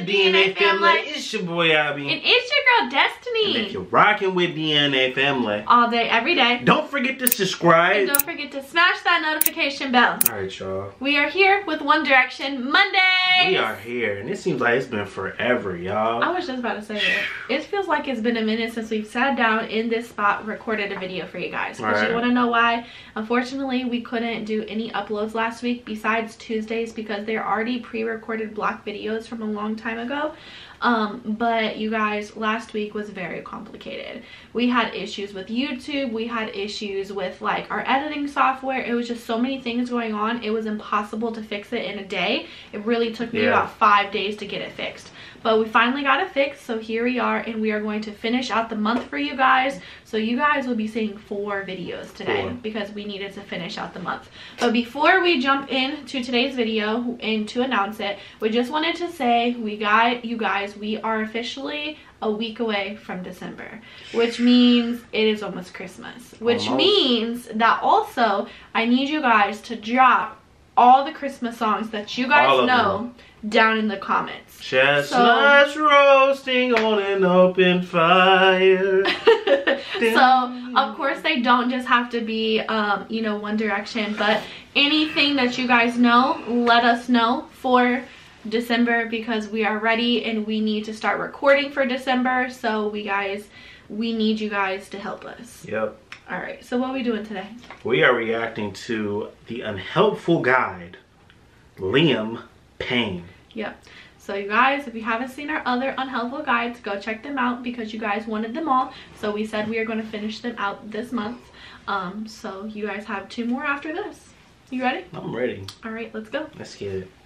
good, DNA family? It's your boy Abby. And it's your girl Destiny. And if you're rocking with DNA family all day, every day, don't forget to subscribe. And don't forget to smash that notification bell. Alright, y'all. We are here with One Direction Monday. We are here, and it seems like it's been forever, y'all. I was just about to say that. It feels like it's been a minute since we've sat down in this spot, recorded a video for you guys. Because you want to know why? Unfortunately, we couldn't do any uploads last week besides Tuesdays because they're already pre-recorded block videos from a long time ago. But you guys, last week was very complicated. We had issues with YouTube. We had issues with like our editing software. It was just so many things going on. It was impossible to fix it in a day. It really took me about 5 days to get it fixed. But we finally got it fixed, so here we are, and we are going to finish out the month for you guys. So you guys will be seeing 4 videos today because we needed to finish out the month. But before we jump into today's video and to announce it, we just wanted to say we are officially a week away from December, which means it is almost Christmas, which means that also I need you guys to drop all the Christmas songs that you guys know down in the comments. Chestnuts roasting on an open fire. So of course they don't just have to be you know, One Direction, but anything that you guys know, let us know for December, because we are ready and we need to start recording for December. So we need you guys to help us. Yep. All right, so what are we doing today? We are reacting to The Unhelpful Guide, Liam Payne. Yep. So you guys, if you haven't seen our other Unhelpful Guides, go check them out because you guys wanted them all. So we said we are going to finish them out this month. So you guys have 2 more after this. You ready? I'm ready. All right, let's go. Let's get it.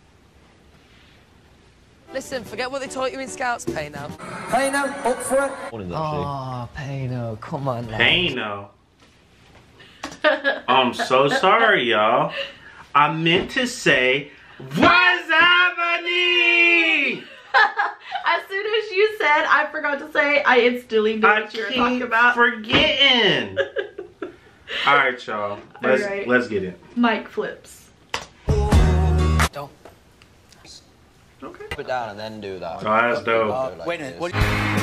Listen, forget what they taught you in Scouts, Payno. Payno, up for it. Oh, Payno, come on now. Payno. I'm so sorry, y'all. I meant to say, what's happening? As soon as you said, I forgot to say, I instantly knew what you were talking about. Forgetting. All right, y'all. Let's get it. Mic flips. Don't. Okay. Put it down and then do that. Oh, that's dope. Wait a minute. What?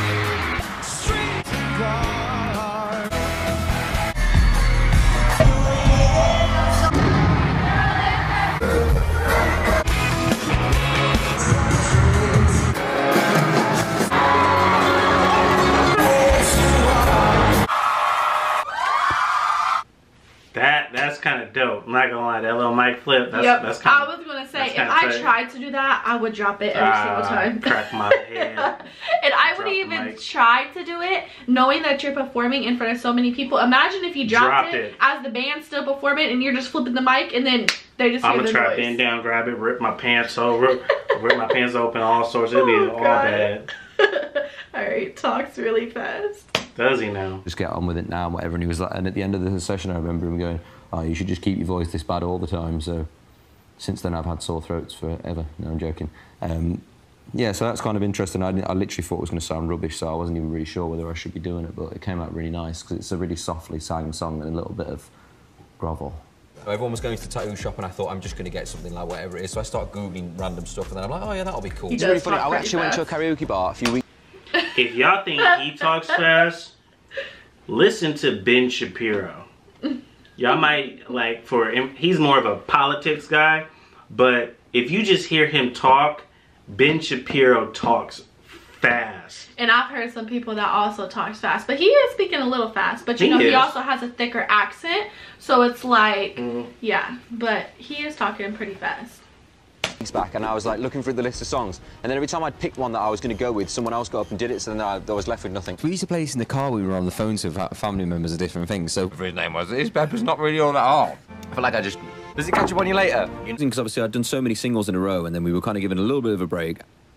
That's kind of dope. I'm not gonna lie, that little mic flip. That's kind of. I was gonna say, if I tried to do that, I would drop it every single time. Crack my head. And I would even try to do it, knowing that you're performing in front of so many people. Imagine if you dropped it as the band's still performing, and you're just flipping the mic, and then they just hear the noise. I'm gonna try bend down, grab it, rip my pants over, rip my pants open, all sorts. It'll be all bad. All right, talks really fast. Does he now? Just get on with it now and whatever. And he was like, and at the end of the session, I remember him going, "Oh, you should just keep your voice this bad all the time." So since then, I've had sore throats forever. No, I'm joking. Yeah, so that's kind of interesting. I literally thought it was going to sound rubbish, so I wasn't even really sure whether I should be doing it, but it came out really nice because it's a really softly sang song and a little bit of grovel. Everyone was going to the tattoo shop and I thought I'm just going to get something like whatever it is, so I started Googling random stuff and then I'm like, oh yeah, that'll be cool. It's really funny. I actually went to a karaoke bar a few weeks. If y'all think he talks fast, listen to Ben Shapiro. Y'all might like, for him, he's more of a politics guy, but if you just hear him talk, Ben Shapiro talks fast. And I've heard some people that also talks fast, but he is speaking a little fast, but you know, he also has a thicker accent, so it's like, yeah, but he is talking pretty fast. Back, and I was like looking through the list of songs, and then every time I'd pick one that I was going to go with, someone else got up and did it, so then I was left with nothing. We used to play this in the car. We were on the phone to family members of different things, so his name was, his pepper's not really all that hard. I feel like I just, does it catch up on you later? Because obviously I'd done so many singles in a row, and then we were kind of given a little bit of a break.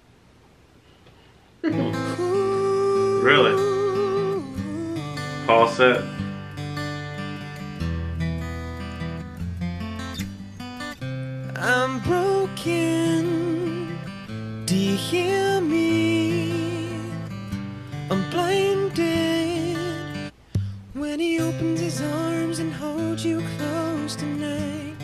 Really? Paul said. I'm broken, do you hear me? I'm blinded when he opens his arms and holds you close tonight.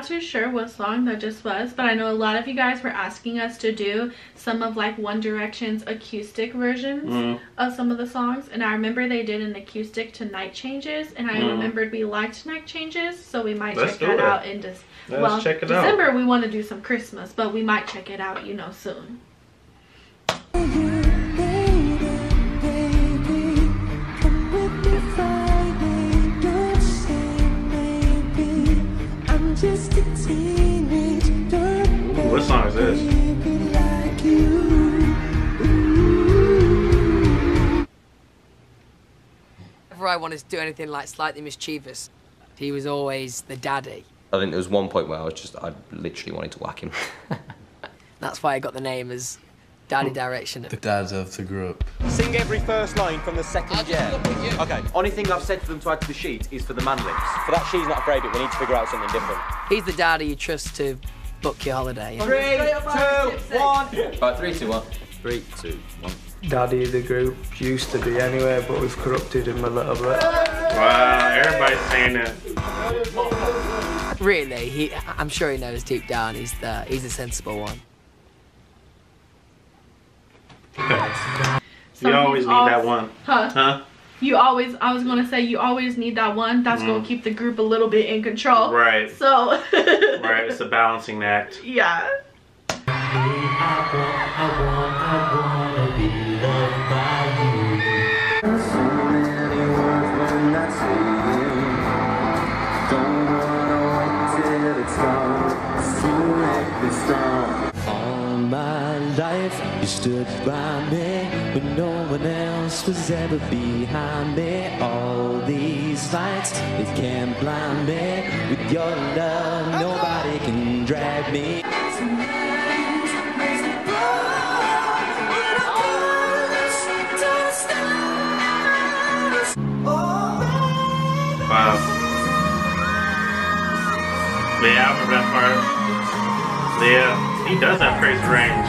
not too sure what song that just was, but I know a lot of you guys were asking us to do some of like One Direction's acoustic versions of some of the songs, and I remember they did an acoustic to Night Changes, and I remembered we liked Night Changes, so we might check that out in December. We want to do some Christmas, but we might check it out, you know, soon. What song is this? Whenever I wanted to do anything like slightly mischievous, he was always the daddy. I think there was one point where I literally wanted to whack him. That's why I got the name as Daddy Direction. The dad of the group. Sing every first line from the second year. Okay, only thing I've said for them to add to the sheet is for the man lips. For that she's not afraid of, we need to figure out something different. He's the daddy you trust to book your holiday. 3, 2, 1. Right, 3, 2, 1. 3, 2, 1. Daddy of the group used to be anyway, but we've corrupted him a little bit. Wow, everybody's saying that. Really, I'm sure he knows deep down he's the sensible one. You always need that one. Huh? I was gonna say you always need that one. That's gonna keep the group a little bit in control. Right. So. Right, it's a balancing act. Yeah. I wanna be loved by you. So many words when I say it. Don't wanna wait till it's gone. Soon make me strong. All my life you stood by me when no one else was ever behind me. All these lights, they can't blind me. With your love, nobody can drag me. Wow. Yeah, I remember that part. Yeah, he does have crazy range.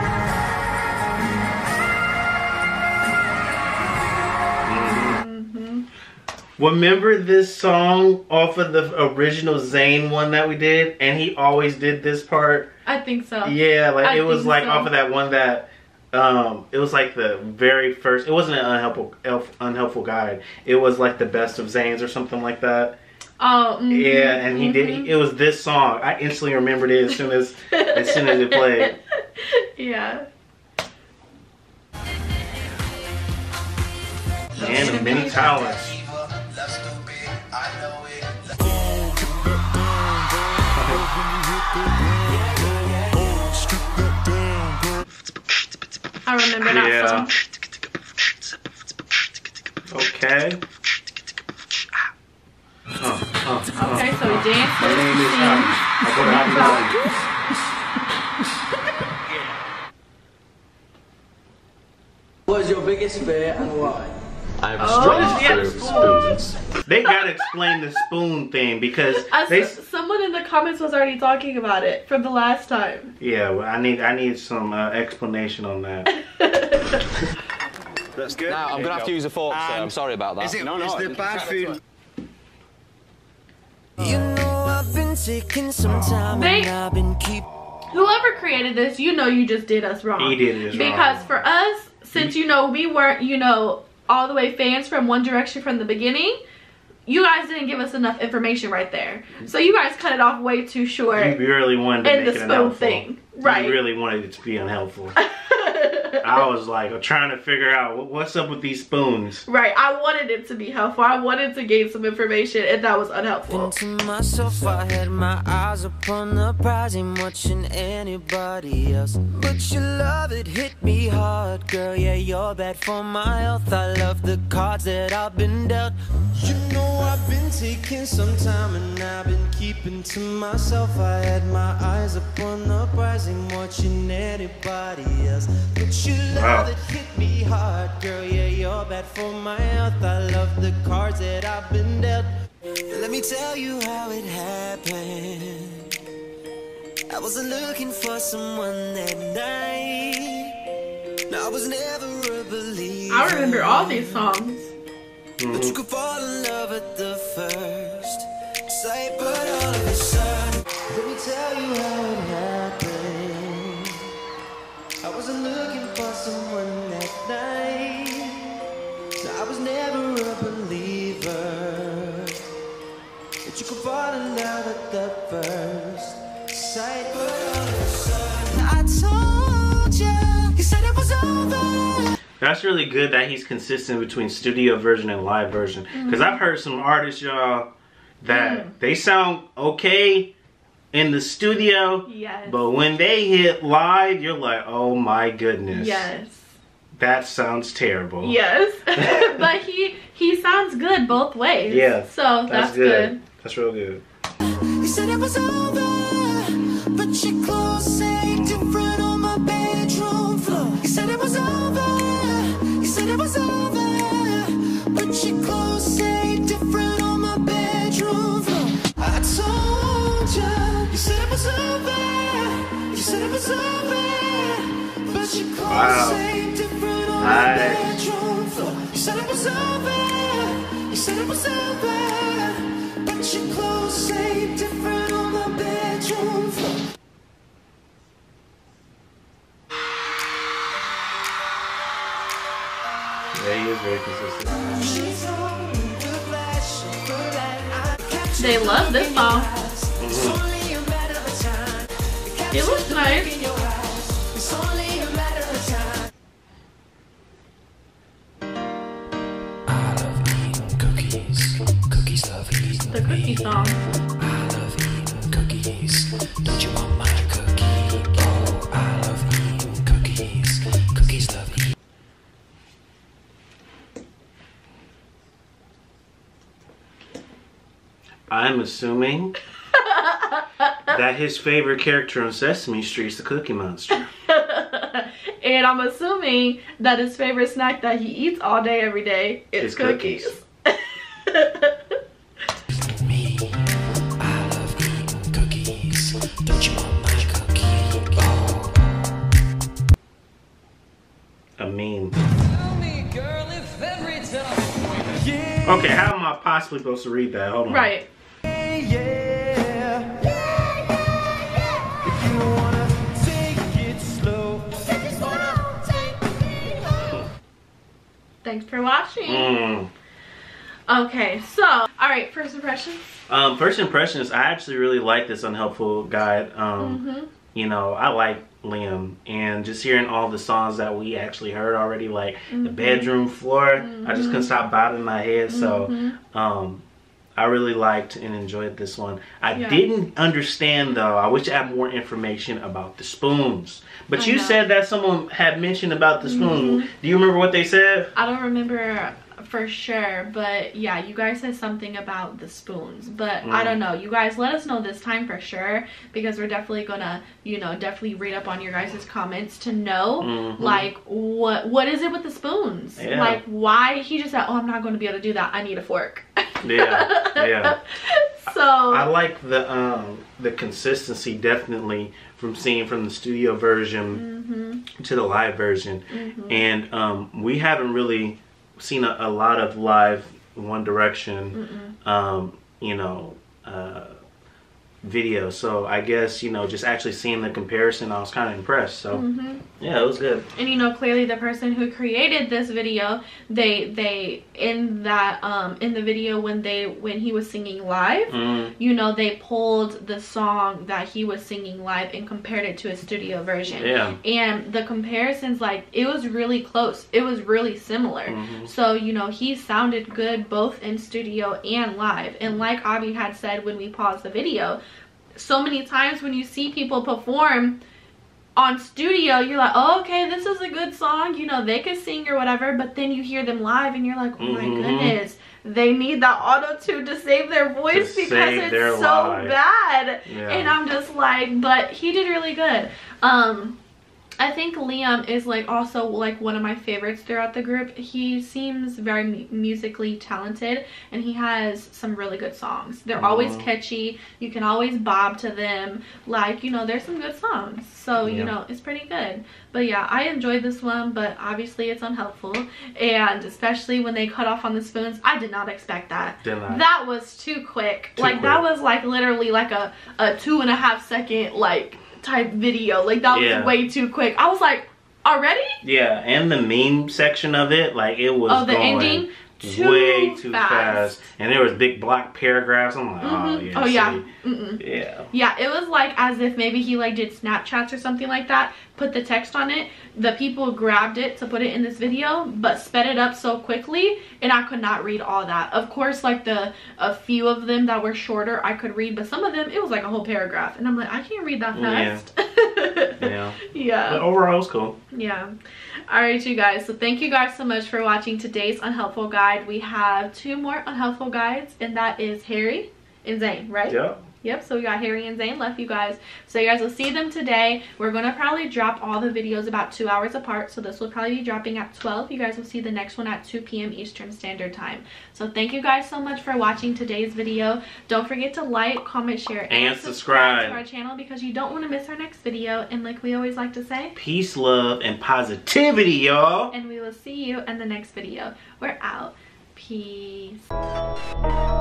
Remember this song off of the original Zayn one that we did, and he always did this part? I think so. Yeah, like it was like off of that one that it was like the very first. It wasn't an unhelpful guide. It was like the best of Zayn's or something like that. Oh. Yeah, and he did. It was this song. I instantly remembered it as soon as it played. Yeah. Man of many talents. I remember that song. Okay. Okay, so we danced. My name is What is your biggest fear and why? I have a spoons. They gotta explain the spoon thing because someone in the comments was already talking about it from the last time. Yeah, well, I need some explanation on that. That's good. Now I'm gonna have to use a fork, so I'm sorry about that. Is the bad food? You know I've been taking some time and I've been Whoever created this, you know you just did us wrong. He did us wrong. Because for us, since you know we weren't, you know, all the way fans from One Direction from the beginning, you guys didn't give us enough information right there. So you guys cut it off way too short. You really wanted to make it unhelpful. Thing. Right. You really wanted it to be unhelpful. I was like trying to figure out what's up with these spoons. Right, I wanted it to be helpful. I wanted to gain some information, and that was unhelpful. To myself, I had my eyes upon the prize, ain't watching anybody else. But your love, it hit me hard, girl. Yeah, you're bad for my health. I love the cards that I've been dealt. You know I've been taking some time and I've been keeping to myself. I had my eyes upon the prize, ain't watching anybody else. But your love, it hit me hard, girl. Yeah, you're bad for my health. I love the cards that I've been dealt. Let me tell you how it happened. I wasn't looking for someone that night. No, I was never a believer. I remember all these songs. But you could fall in love at the first sight. But all of a sudden, last night. I was never a believer, but you could fall in love at the first sight. But all of a sudden I told you, you said it was over. That's really good that he's consistent between studio version and live version. Because I've heard some artists, y'all, that they sound okay in the studio, yes, but when they hit live, you're like, oh my goodness. Yes. That sounds terrible. Yes. But he sounds good both ways. Yeah. So that's good. That's real good. You said it was over, but your clothes say different on my bedroom floor. You said it was over, you said it was over, but your clothes say different on my bedroom floor. I told you, you said it was over, you said it was over, but your clothes say different on my bedroom floor. You said it was over, you said it was over, but your clothes say different on my bedroom floor. Yeah, he is very consistent. They love this song. It looks nice. The cookie song. I love eating cookies. Don't you want my cookie? Oh, I love eating cookies. Cookies love eating. I'm assuming that his favorite character on Sesame Street is the Cookie Monster. And I'm assuming that his favorite snack that he eats all day, every day is cookies. Me, I love eating cookies. Don't you want my cookie? Oh. A meme. Okay, how am I possibly supposed to read that? Hold on. Right. Thanks for watching. Okay, so, alright, first impressions. First impressions, I actually really like this Unhelpful Guide. You know, I like Liam, and just hearing all the songs that we actually heard already, like the bedroom floor, I just couldn't stop bobbing my head. So I really liked and enjoyed this one. I didn't understand though, I wish I had more information about the spoons. But you said that someone had mentioned about the spoons. Do you remember what they said? I don't remember for sure, but yeah, you guys said something about the spoons, but I don't know. You guys let us know this time for sure, because we're definitely gonna, you know, definitely read up on your guys' comments to know like what is it with the spoons. Like, why he just said, oh, I'm not going to be able to do that, I need a fork. Yeah. So I like the consistency, definitely, from seeing from the studio version to the live version. And we haven't really seen a lot of live One Direction you know, video, so I guess, you know, just actually seeing the comparison, I was kind of impressed. So yeah, it was good. And you know, clearly the person who created this video, they in that in the video when he was singing live, you know, they pulled the song that he was singing live and compared it to a studio version. And the comparisons, like, it was really close, it was really similar. So, you know, he sounded good both in studio and live. And like Avi had said when we paused the video, so many times when you see people perform on studio, you're like, oh, okay, this is a good song, you know, they could sing or whatever, but then you hear them live and you're like, oh my goodness, they need that auto-tune to save their voice because it's so bad. And I'm just like, but he did really good. I think Liam is like also like one of my favorites throughout the group. He seems very musically talented, and he has some really good songs. They're always catchy. You can always bob to them. Like, you know, there's some good songs. So, you know, it's pretty good. But yeah, I enjoyed this one, but obviously it's unhelpful. And especially when they cut off on the spoons, I did not expect that. That was too quick. That was like literally like a 2.5 second like type video. Like, that was way too quick. I was like, Already? Yeah, and the meme section of it, like it was the going ending? way too fast. And there was big block paragraphs. I'm like, oh yeah. Oh yeah. Yeah. Yeah, it was like as if maybe he like did Snapchats or something like that, put the text on it. The people grabbed it to put it in this video, but sped it up so quickly, and I could not read all that. Of course, like a few of them that were shorter I could read, but some of them it was like a whole paragraph, and I'm like, I can't read that fast. Yeah. Yeah. But overall, it's cool. Yeah. All right, you guys. So thank you guys so much for watching today's Unhelpful Guide. We have 2 more Unhelpful Guides, and that is Harry and Zane, right? Yep. Yep, so we got Harry and Zane left, you guys. So you guys will see them today. We're going to probably drop all the videos about 2 hours apart. So this will probably be dropping at 12. You guys will see the next one at 2 p.m. Eastern Standard Time. So thank you guys so much for watching today's video. Don't forget to like, comment, share, and subscribe to our channel because you don't want to miss our next video. And like we always like to say, peace, love, and positivity, y'all. And we will see you in the next video. We're out. Peace.